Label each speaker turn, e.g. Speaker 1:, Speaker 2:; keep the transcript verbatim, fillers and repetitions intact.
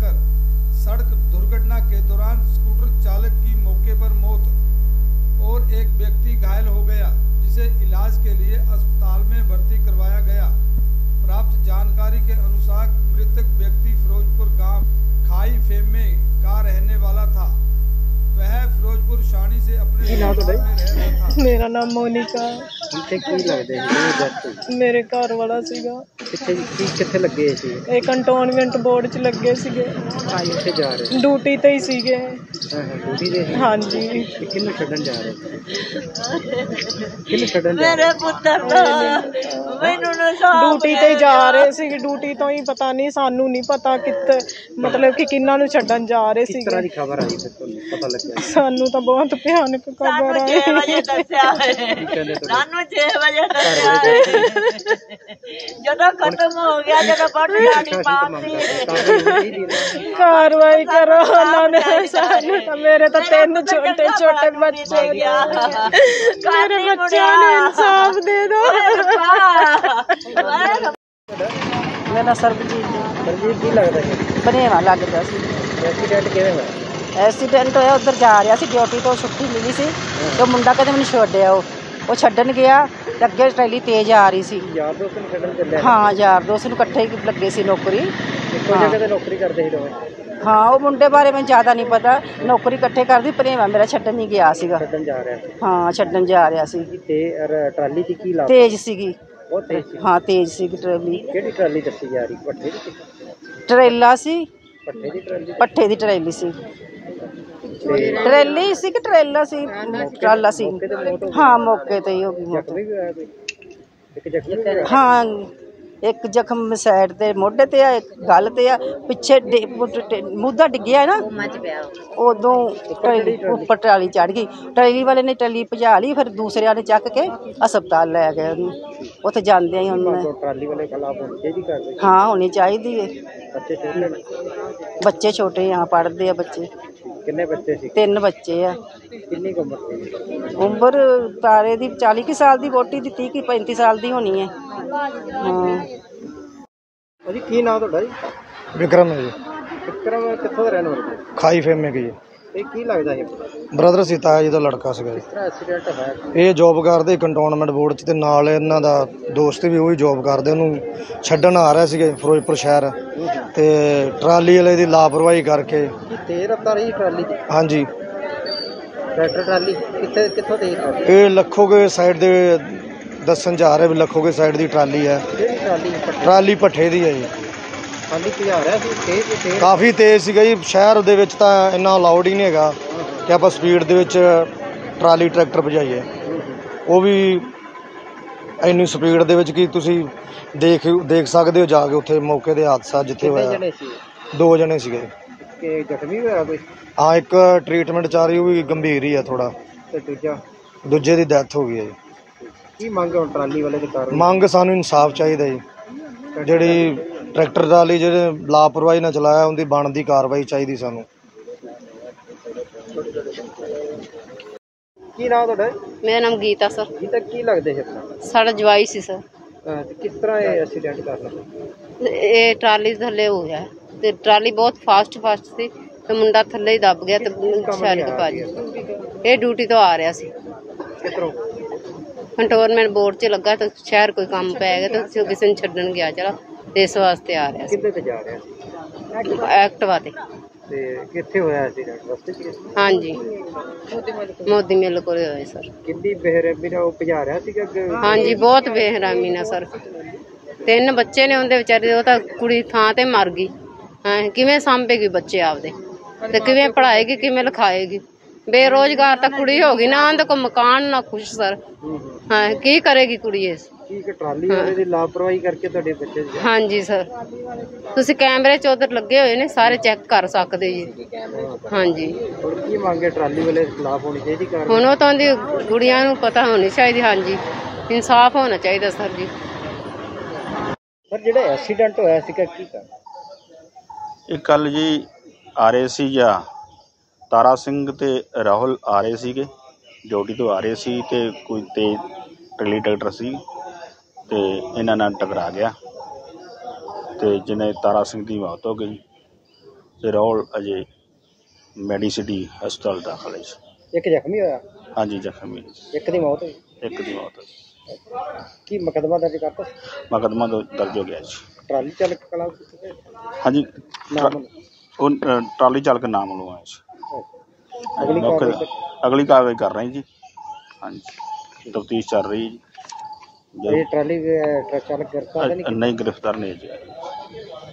Speaker 1: लगकर सड़क दुर्घटना के दौरान स्कूटर चालक की मौके पर मौत और एक व्यक्ति घायल हो गया, जिसे इलाज के लिए अस्पताल में भर्ती करवाया गया। प्राप्त जानकारी के अनुसार मृतक व्यक्ति फिरोजपुर गांव खाई फेमे का रहने वाला था। वह फिरोजपुर शानी से अपने में रह रहा था।
Speaker 2: मेरा नाम मोनिका। मेरे घर वाला सीगा।
Speaker 3: कित्थे लगे सी?
Speaker 2: ਇਹ ਕੰਟੋਨਮੈਂਟ ਬੋਰਡ ਚ ਲੱਗੇ ਸੀਗੇ।
Speaker 3: ਹਾਂ ਇੱਥੇ ਜਾ ਰਹੇ
Speaker 2: ਡਿਊਟੀ ਤੇ ਹੀ ਸੀਗੇ।
Speaker 3: ਹਾਂ ਹਾਂ ਡਿਊਟੀ ਤੇ ਸੀ।
Speaker 2: ਹਾਂਜੀ।
Speaker 3: ਕਿਹਨੂੰ ਛੱਡਣ ਜਾ ਰਹੇ? ਕਿਹਨੂੰ ਛੱਡਣ ਜਾ ਰਹੇ?
Speaker 4: ਮੇਰੇ ਪੁੱਤਰ ਨੂੰ ਮੈਨੂੰ ਨਾ
Speaker 2: ਡਿਊਟੀ ਤੇ ਹੀ ਜਾ ਰਹੇ ਸੀਗੇ। ਡਿਊਟੀ ਤੋਂ ਹੀ ਪਤਾ ਨਹੀਂ, ਸਾਨੂੰ ਨਹੀਂ ਪਤਾ ਕਿੱਥੇ, ਮਤਲਬ ਕਿ ਕਿੰਨਾਂ ਨੂੰ ਛੱਡਣ ਜਾ ਰਹੇ
Speaker 3: ਕਿਸ ਤਰ੍ਹਾਂ
Speaker 2: ਸੀਗੇ।
Speaker 3: ਦੀ ਖਬਰ ਆਈ ਫਿਰ ਤੁਹਾਨੂੰ ਪਤਾ ਲੱਗਿਆ?
Speaker 2: ਸਾਨੂੰ ਤਾਂ ਬਹੁਤ ਭਿਆਨਕ ਖਬਰ
Speaker 4: ਸਾਨੂੰ
Speaker 2: ਆਈ।
Speaker 4: ਛੇ ਵਜੇ ਦੱਸਿਆ
Speaker 3: ਕੀ ਕਹਿੰਦੇ ਤੁਹਾਡੇ?
Speaker 4: ਸਾਨੂੰ ਛੇ ਵਜੇ ਦੱਸਿਆ ਜਦੋਂ ਖਤਮ ਹੋ ਗਿਆ, ਜਦੋਂ ਬੜੀ ਆਣੀ ਪਾਤੀ
Speaker 2: ਕਾਰਵਾਈ ਕਰੋ ਉਹਨਾਂ ਨੇ। ਸਾਨੂੰ ਤਾਂ, ਮੇਰੇ ਤਾਂ ਤਿੰਨ ਛੋਟੇ ਛੋਟੇ ਬੱਚੇ ਨੇ। ਮੇਰੇ ਬੱਚਿਆਂ ਨੂੰ ਇਨਸਾਫ ਦੇ ਦਿਓ।
Speaker 5: मेरा सरबजीत
Speaker 3: ਸਰਜੀਤ ਕੀ ਲੱਗਦਾ ਹੈ
Speaker 5: बनेवा लगता सी।
Speaker 3: ਐਕਸੀਡੈਂਟ ਕਿਵੇਂ ਹੋਇਆ?
Speaker 5: एक्सीडेंट होया, उधर जा रहा सी, ड्यूटी तो छुट्टी मिली सी तो मुंडा कहते मैंने छोड़िया, वो छड्डन गया ते अगे ट्रैली तेज आ रही सी।
Speaker 3: ਯਾਰ ਦੋਸਤ ਨੂੰ ਛੱਡਣ ਚੱਲਿਆ?
Speaker 5: हाँ यार दोस्त नूं इकट्ठे ही लगे सी नौकरी।
Speaker 3: ਇੱਕੋ ਜਗ੍ਹਾ ਤੇ ਨੌਕਰੀ ਕਰਦੇ ਸੀ ਦੋਵੇਂ?
Speaker 5: हाँ वो मुंडे बारे मैं ज़्यादा नहीं पता, नौकरी इकट्ठे करदी। भनेवा मेरा छड्डन नहीं गया सीगा।
Speaker 3: ਛੱਡਣ ਜਾ ਰਿਹਾ ਸੀ
Speaker 5: हाँ छड्डन जा रहा सी।
Speaker 3: ਤੇ ਅਰ ਟਰਾਲੀ ਦੀ ਕੀ ਲਾਭ?
Speaker 5: तेज सीगी।
Speaker 3: ਬਹੁਤ ਤੇਜ਼ ਸੀ।
Speaker 5: हाँ तेज सीगी ट्रैली।
Speaker 3: ਕਿਹੜੀ ਟਰਾਲੀ ਦੱਸੀ ਜਾ ਰਹੀ? ਪੱਠੇ ਦੀ ਸੀ?
Speaker 5: ट्रेला सी,
Speaker 3: ਪੱਠੇ ਦੀ ਟਰਾਲੀ?
Speaker 5: पट्ठे दी ट्रैली सी। ट्रैली सी कि ट्रेला सी? ट्राला सी। हाँ मौके ते ही हो गई मौत।
Speaker 3: ਜ਼ਖਮੀ ਵੀ ਹੋਇਆ ਕੋਈ? ਇੱਕ ਜ਼ਖਮੀ ਵੀ ਹੋਇਆ?
Speaker 5: हाँ एक जख्म साइड ते मोढे ते आ, एक गल ते आ, पिछे मुद्दा डिग्गिया ना उदों ट्रैली उपर ट्राली चढ़ गई। ट्रैली वाले ने ट्रैली भजा ली, फिर दूसरे ने चक के हस्पताल लै गए उन्हें। उत्थे जांदे ही उन्होंने
Speaker 3: ਟਰਾਲੀ ਵਾਲੇ ਖਿਲਾਫ ਹੋਣੀ ਚਾਹੀਦੀ ਕਾਰਵਾਈ?
Speaker 5: हाँ होनी चाहिए है।
Speaker 3: ਬੱਚੇ ਛੋਟੇ ਨੇ?
Speaker 5: बच्चे छोटे यहाँ पढ़ते हैं बच्चे।
Speaker 3: ਕਿੰਨੇ ਬੱਚੇ ਸੀ?
Speaker 5: तीन बच्चे आ।
Speaker 3: ਕਿੰਨੀ ਕੁ ਉਮਰ ਸੀ?
Speaker 5: उम्र तारे दी चाली की साल दी, वोटी दी तीह की पैंती साल दी होनी है। हाँ
Speaker 3: ਭਾਜੀ ਕੀ ਨਾਮ ਤੁਹਾਡਾ ਜੀ?
Speaker 1: विक्रम है जी,
Speaker 3: ਵਿਕਰਮ ਕਿੱਥੋਂ ਦਾ ਰਹਿਣ ਵਾਲਾ ਜੀ?
Speaker 1: खाई फेमे की जी।
Speaker 3: ਇਹ ਕੀ ਲੱਗਦਾ ਹੈ?
Speaker 1: ਬ੍ਰਦਰ ਸੀ, ਤਾਇਆ ਜੀ ਦਾ ਲੜਕਾ ਸੀਗਾ ਜੀ।
Speaker 3: ਕਿਸ ਤਰ੍ਹਾਂ ਐਕਸੀਡੈਂਟ ਹੋਇਆ?
Speaker 1: ਇਹ ਜੋਬ ਕਰਦੇ ਕੰਟੋਨਮੈਂਟ ਬੋਰਡ 'ਚ, ਤੇ ਨਾਲ ਇਹਨਾਂ ਦਾ ਦੋਸਤ ਵੀ ਉਹੀ ਜੋਬ ਕਰਦੇ। ਉਹਨੂੰ ਛੱਡਣ ਆ ਰਿਹਾ ਸੀਗੇ ਫਿਰੋਜ਼ਪੁਰ ਸ਼ਹਿਰ, ਤੇ ਟਰਾਲੀ ਵਾਲੇ ਦੀ ਲਾਪਰਵਾਹੀ ਕਰਕੇ।
Speaker 3: ਕੀ ਤੇਜ਼ ਰਫ਼ਤਾਰ ਸੀ ਟਰਾਲੀ ਦੀ?
Speaker 1: ਹਾਂਜੀ,
Speaker 3: ਟਰੈਕਟਰ ਟਰਾਲੀ ਕਿੱਥੇ ਕਿੱਥੋਂ ਤੇਜ਼ ਸੀ?
Speaker 1: ਇਹ ਲੱਖੋਗੇ ਸਾਈਡ ਦੇ ਦੱਸਣ ਜਾ ਰਿਹਾ ਵੀ ਲੱਖੋਗੇ ਸਾਈਡ ਦੀ ਟਰਾਲੀ ਹੈ।
Speaker 3: ਕਿਹੜੀ ਟਰਾਲੀ? ਪੱਠੇ
Speaker 1: ਟਰਾਲੀ ਭੱਠੇ ਦੀ ਹੈ ਜੀ।
Speaker 3: ਟਰਾਲੀ ਭਜਾ ਰਿਹਾ ਸੀ ਤੇਜ਼ ਤੇਜ਼?
Speaker 1: ਕਾਫੀ ਤੇਜ਼ ਸੀਗਾ ਜੀ। ਸ਼ਹਿਰ ਦੇ ਵਿੱਚ ਤਾਂ ਇੰਨਾ ਅਲਾਉਡ ਹੀ ਨਹੀਂ ਹੈਗਾ ਕਿ ਆਪਾਂ ਸਪੀਡ ਦੇ ਵਿੱਚ ਟਰਾਲੀ ਟਰੈਕਟਰ ਭਜਾਈਏ। ਉਹ ਵੀ ਇੰਨੀ ਸਪੀਡ ਦੇ ਵਿੱਚ ਕਿ ਤੁਸੀਂ ਦੇਖ ਦੇਖ ਸਕਦੇ ਹੋ ਜਾ ਕੇ ਉੱਥੇ ਮੌਕੇ ਦੇ ਹਾਦਸਾ ਜਿੱਥੇ
Speaker 3: ਕਿੰਨੇ
Speaker 1: ਹੋਇਆ।
Speaker 3: ਜਣੇ ਸੀ?
Speaker 1: ਦੋ ਜਣੇ ਸੀਗੇ।
Speaker 3: ਕਿ ਜ਼ਖਮੀ ਹੋਇਆ ਕੋਈ?
Speaker 1: ਹਾਂ ਇੱਕ ਟ੍ਰੀਟਮੈਂਟ ਚੱਲ ਰਹੀ, ਉਹ ਵੀ ਗੰਭੀਰ ਹੀ ਆ ਥੋੜਾ।
Speaker 3: ਤੇ ਦੂਜਾ?
Speaker 1: ਦੂਜੇ ਦੀ ਡੈਥ ਹੋ ਗਈ ਹੈ ਜੀ।
Speaker 3: ਕੀ ਮੰਗ ਹੁਣ ਟਰਾਲੀ ਵਾਲੇ ਦੇ ਕਾਰਨ?
Speaker 1: ਮੰਗ ਸਾਨੂੰ ਇਨਸਾਫ ਚਾਹੀਦਾ ਜੀ। ਜਿਹੜੀ ਟਰੈਕਟਰ ਟਰਾਲੀ ਜਿਹੜੇ ਲਾਪਰਵਾਹੀ ਨਾਲ ਚਲਾਇਆ, ਉਹਦੀ ਬਣਦੀ ਕਾਰਵਾਈ ਚਾਹੀਦੀ ਸਾਨੂੰ।
Speaker 3: ਕੀ ਨਾਮ ਤੁਹਾਡਾ?
Speaker 5: मेरा नाम गीता सर।
Speaker 3: ਜੀ ਤੱਕ ਕੀ ਲੱਗਦੇ ਸੀ ਆਪਣਾ?
Speaker 5: साढ़ा जवाई सी सर।
Speaker 3: ਅਹ ਤੇ ਕਿਸ ਤਰ੍ਹਾਂ ਇਹ ਐਕਸੀਡੈਂਟ ਕਰ ਲਿਆ?
Speaker 5: ਇਹ ਟਰਾਲੀ ਥੱਲੇ ਹੋ ਗਿਆ ਤੇ ਟਰਾਲੀ ਬਹੁਤ ਫਾਸਟ ਫਾਸਟ ਸੀ ਤੇ ਮੁੰਡਾ ਥੱਲੇ ਹੀ ਦੱਬ ਗਿਆ ਤੇ ਸ਼ਾਇਦ ਕਿ ਭਾਜੀ ਇਹ ਡਿਊਟੀ ਤੋਂ ਆ ਰਿਹਾ ਸੀ।
Speaker 3: ਕਿੱਧਰੋਂ?
Speaker 5: ਕੰਟੋਨਮੈਂਟ ਬੋਰਡ 'ਚ ਲੱਗਾ ਤੇ ਸ਼ਹਿਰ ਕੋਈ ਕੰਮ ਪੈ ਗਿਆ ਤੇ ਕਿਸੇ ਨੂੰ ਛੱਡਣ ਗਿਆ, ਚਲਾ ਤੇ ਇਸ ਵਾਸਤੇ ਆ ਰਿਹਾ ਸੀ
Speaker 3: ਕਿੱਥੇ ਤੇ ਜਾ ਰਿਹਾ ਸੀ?
Speaker 5: ਐਕਟਿਵਾ ਤੇ।
Speaker 3: ਤੇ ਕਿੱਥੇ ਹੋਇਆ ਐਕਸੀਡੈਂਟ? ਰਸਤੇ 'ਚ?
Speaker 5: ਹਾਂਜੀ ਮੋਦੀ ਮਿਲ ਕੋਲ ਹੋਇਆ ਸਰ।
Speaker 3: ਕਿੰਨੀ ਬੇਰਹਿਮੀ ਨਾਲ ਉਹ ਭਜਾ ਰਿਹਾ ਸੀਗਾ ਅੱਗੇ?
Speaker 5: ਹਾਂਜੀ ਬਹੁਤ ਬੇਹਰਾਮੀ ਨਾਲ ਸਰ। ਤਿੰਨ ਬੱਚੇ ਨੇ ਉਹਦੇ ਵਿਚਾਰੇ, ਉਹ ਤਾਂ ਕੁੜੀ ਥਾਂ ਤੇ ਮਰ ਗਈ। ਹਾਂ ਕਿਵੇਂ ਸਾਂਭੇਗੀ ਬੱਚੇ ਆਪਦੇ, ਤੇ ਕਿਵੇਂ ਪੜ੍ਹਾਏਗੀ, ਕਿਵੇਂ ਲਿਖਾਏਗੀ? ਬੇਰੋਜ਼ਗਾਰ ਤਾਂ ਕੁੜੀ ਹੋ ਗਈ ਨਾ, ਉਹਦੇ ਕੋਲ ਮਕਾਨ ਨਾ ਕੁਛ ਸਰ। ਹਾਂ ਕੀ ਕਰੇਗੀ ਕੁੜੀ ਇਸ?
Speaker 3: ਠੀਕ ਹੈ, ਟਰਾਲੀ ਵਾਲੇ ਦੀ ਲਾਪਰਵਾਹੀ ਕਰਕੇ ਤੁਹਾਡੇ ਬੱਚੇ ਦੀ?
Speaker 5: ਹਾਂਜੀ ਸਰ, ਤੁਸੀਂ ਕੈਮਰੇ 'ਚ ਉਧਰ ਲੱਗੇ ਹੋਏ ਨੇ, ਸਾਰੇ ਚੈੱਕ ਕਰ ਸਕਦੇ ਜੀ। ਹਾਂਜੀ
Speaker 3: ਹੋਰ ਕੀ ਮੰਗੇ? ਟਰਾਲੀ ਵਾਲੇ ਦੇ ਖਿਲਾਫ ਹੋਣੀ ਚਾਹੀਦੀ ਕਾਰਵਾਈ?
Speaker 5: ਹੁਣ ਉਹ ਤਾਂ ਉਹਦੀ ਕੁੜੀਆਂ ਨੂੰ ਪਤਾ ਹੋਣੀ ਚਾਹੀਦੀ। ਹਾਂਜੀ ਇਨਸਾਫ ਹੋਣਾ ਚਾਹੀਦਾ ਸਰ ਜੀ।
Speaker 3: ਪਰ ਜਿਹੜਾ ਐਕਸੀਡੈਂਟ ਹੋਇਆ ਸੀਗਾ ਕੀ ਕਰ?
Speaker 6: ਇਹ ਕੱਲ ਜੀ ਆ ਰਹੇ ਸੀ ਜਾਂ ਤਾਰਾ ਸਿੰਘ ਤੇ ਰਾਹੁਲ ਆ ਰਹੇ ਸੀਗੇ, ਡਿਊਟੀ ਤੋਂ ਆ ਰਹੇ ਸੀ ਤੇ ਕੋਈ ਤੇਜ਼ ਟਰਲੀ ਟਰੈਕਟਰ ਸੀ ਤੇ ਇਹਨਾਂ ਨਾਲ ਟਕਰਾ ਗਿਆ ਤੇ ਜਿਹਨੇ ਤਾਰਾ ਸਿੰਘ ਦੀ ਮੌਤ ਹੋ ਗਈ। ਤੇ ਰਾਹੁਲ ਅਜੇ ਮੈਡੀਸਿਟੀ ਹਸਪਤਾਲ ਦਾਖਲ ਹੈ ਜੀ।
Speaker 3: ਇੱਕ ਜ਼ਖਮੀ ਹੋਇਆ,
Speaker 6: ਹਾਂਜੀ ਜ਼ਖਮੀ
Speaker 3: ਇੱਕ ਦੀ ਮੌਤ ਹੋਈ।
Speaker 6: ਇੱਕ ਦੀ ਮੌਤ ਹੋਈ।
Speaker 3: ਕੀ ਮੁਕੱਦਮਾ ਦਰਜ ਕਰਤਾ?
Speaker 6: ਮੁਕੱਦਮਾ ਦ- ਦਰਜ ਹੋ ਗਿਆ ਜੀ।
Speaker 3: ਟਰਾਲੀ ਚਾਲਕ ਖਿਲਾਫ ਕਿੱਥੇ
Speaker 6: ਹਾਂਜੀ
Speaker 3: ਨਾਮ?
Speaker 6: ਉਹ ਅ, ਟਰਾਲੀ ਚਾਲਕ ਨਾਮ ਵੱਲੋਂ ਆਇਆ ਸੀ।
Speaker 3: ਅਗਲੀ
Speaker 6: ਮੌਕੇ
Speaker 3: ਕਾਰਵਾਈ
Speaker 6: ਤੇ- ਅਗਲੀ ਕਾਰਵਾਈ ਕਰ ਰਹੇ ਜੀ। ਹਾਂਜੀ ਤਫਤੀਸ਼ ਚੱਲ ਰਹੀ ਹੈ ਜੀ।
Speaker 3: ਇਹ ਟਰਾਲੀ ਅਹ, ਟਰੱਕ ਚਾਲਕ ਗ੍ਰਿਫਤਾਰ ਤਾਂ ਨਹੀਂ
Speaker 6: ਅ- ਨਹੀਂ ਗ੍ਰਿਫਤਾਰ ਨਹੀਂ ਜੀ।